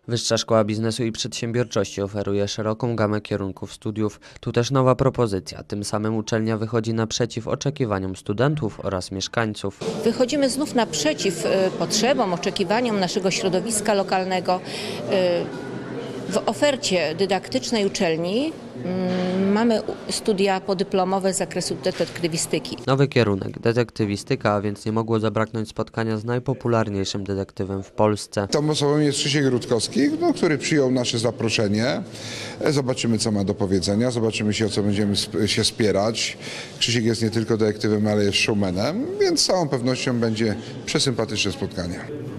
Wyższa Szkoła Biznesu i Przedsiębiorczości oferuje szeroką gamę kierunków studiów. Tu też nowa propozycja. Tym samym uczelnia wychodzi naprzeciw oczekiwaniom studentów oraz mieszkańców. Wychodzimy znów naprzeciw potrzebom, oczekiwaniom naszego środowiska lokalnego. W ofercie dydaktycznej uczelni mamy studia podyplomowe z zakresu detektywistyki. Nowy kierunek, detektywistyka, a więc nie mogło zabraknąć spotkania z najpopularniejszym detektywem w Polsce. Tą osobą jest Krzysiek Rutkowski, który przyjął nasze zaproszenie. Zobaczymy, co ma do powiedzenia, zobaczymy się, o co będziemy się spierać. Krzysiek jest nie tylko detektywem, ale jest showmanem, więc z całą pewnością będzie przesympatyczne spotkanie.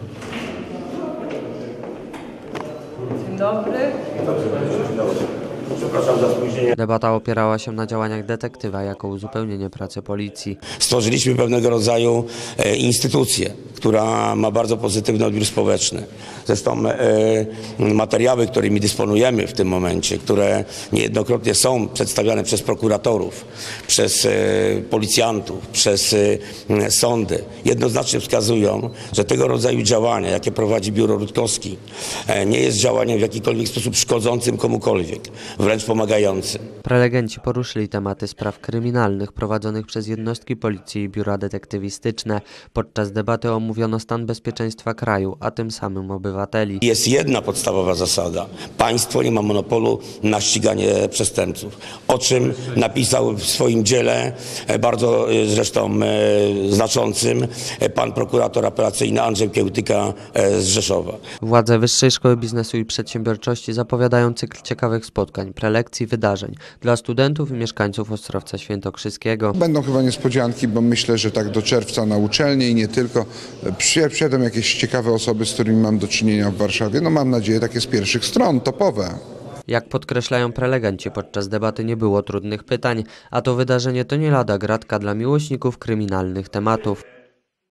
Dzień dobry. Przepraszam za spóźnienie. Debata opierała się na działaniach detektywa jako uzupełnienie pracy policji. Stworzyliśmy pewnego rodzaju instytucję, która ma bardzo pozytywny odbiór społeczny. Zresztą materiały, którymi dysponujemy w tym momencie, które niejednokrotnie są przedstawiane przez prokuratorów, przez policjantów, przez sądy, jednoznacznie wskazują, że tego rodzaju działania, jakie prowadzi biuro Rutkowski, nie jest działaniem w jakikolwiek sposób szkodzącym komukolwiek, wręcz pomagającym. Prelegenci poruszyli tematy spraw kryminalnych prowadzonych przez jednostki policji i biura detektywistyczne. Podczas debaty omówiono stan bezpieczeństwa kraju, a tym samym obywateli. Jest jedna podstawowa zasada. Państwo nie ma monopolu na ściganie przestępców. O czym napisał w swoim dziele, bardzo zresztą znaczącym, pan prokurator apelacyjny Andrzej Kiełtyka z Rzeszowa. Władze Wyższej Szkoły Biznesu i Przedsiębiorczości zapowiadają cykl ciekawych spotkań, prelekcji, wydarzeń dla studentów i mieszkańców Ostrowca Świętokrzyskiego. Będą chyba niespodzianki, bo myślę, że tak do czerwca na uczelni i nie tylko przyjadą jakieś ciekawe osoby, z którymi mam do czynienia w Warszawie. No mam nadzieję, takie z pierwszych stron, topowe. Jak podkreślają prelegenci, podczas debaty nie było trudnych pytań, a to wydarzenie to nie lada gratka dla miłośników kryminalnych tematów.